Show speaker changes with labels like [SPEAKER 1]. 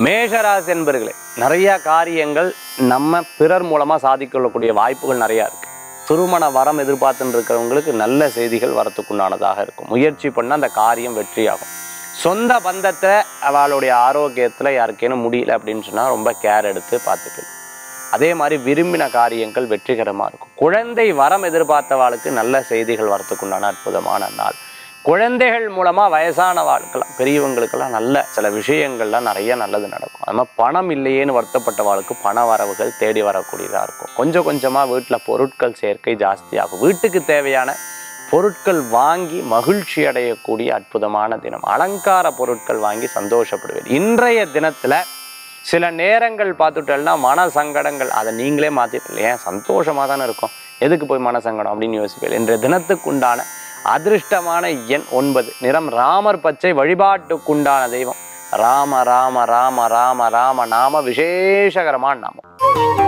[SPEAKER 1] மேஷராசி என்பர்களே, நிறைய காரியங்கள் நம்ம பிறர் மூலமா சாதிக்கொள்ளக்கூடிய வாய்ப்புகள் நிறையா இருக்கு. திருமண வரம் எதிர்பார்த்துட்டு இருக்கிறவங்களுக்கு நல்ல செய்திகள் வரத்துக்குண்டானதாக இருக்கும். முயற்சி பண்ண அந்த காரியம் வெற்றியாகும். சொந்த பந்தத்தை அவளுடைய ஆரோக்கியத்தில் யாருக்கேனும் முடியல அப்படின்னு சொன்னால் ரொம்ப கேர் எடுத்து பார்த்துக்கணும். அதே மாதிரி விரும்பின காரியங்கள் வெற்றிகரமாக இருக்கும். குழந்தை வரம் எதிர்பார்த்தவாளுக்கு நல்ல செய்திகள் வரத்துக்குண்டான அற்புதமான நாள். குழந்தைகள் மூலமாக வயசானவாளுக்கெல்லாம் பெரியவங்களுக்கெல்லாம் நல்ல சில விஷயங்கள்லாம் நிறைய நல்லது நடக்கும். அது மாதிரி பணம் இல்லையேன்னு வருத்தப்பட்டவாளுக்கு பண வரவுகள் தேடி வரக்கூடியதாக இருக்கும். கொஞ்சம் கொஞ்சமாக வீட்டில் பொருட்கள் சேர்க்கை ஜாஸ்தியாகும். வீட்டுக்கு தேவையான பொருட்கள் வாங்கி மகிழ்ச்சி அடையக்கூடிய அற்புதமான தினம். அலங்கார பொருட்கள் வாங்கி சந்தோஷப்படுவேன். இன்றைய தினத்தில் சில நேரங்கள் பார்த்துட்டோம்னா மன சங்கடங்கள் அதை நீங்களே மாற்றிட்டு ஏன் சந்தோஷமாக தானே இருக்கும், எதுக்கு போய் மன சங்கடம் அப்படின்னு யோசிப்பேன். இன்றைய தினத்துக்குண்டான அதிர்ஷ்டமான எண் 9. நிறம் ராமர் பச்சை. வழிபாட்டுக்குண்டான தெய்வம் ராம ராம ராம ராம ராம நாம விசேஷகரமான நாமம்.